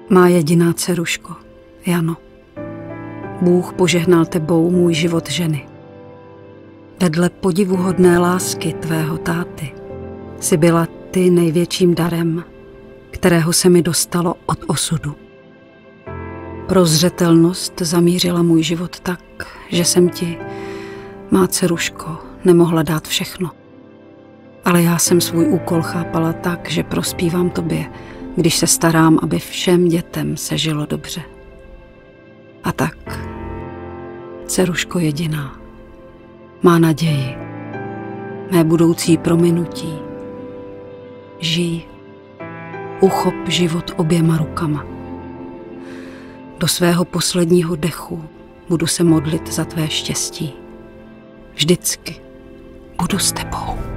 Má jediná dceruško, Jano. Bůh požehnal tebou můj život ženy. Vedle podivuhodné lásky tvého táty jsi byla ty největším darem, kterého se mi dostalo od osudu. Prozřetelnost zamířila můj život tak, že jsem ti, má dceruško, nemohla dát všechno. Ale já jsem svůj úkol chápala tak, že prospívám tobě, když se starám, aby všem dětem se žilo dobře. A tak, dceruško jediná, má naději, mé budoucí prominutí. Žij, uchop život oběma rukama. Do svého posledního dechu budu se modlit za tvé štěstí. Vždycky budu s tebou.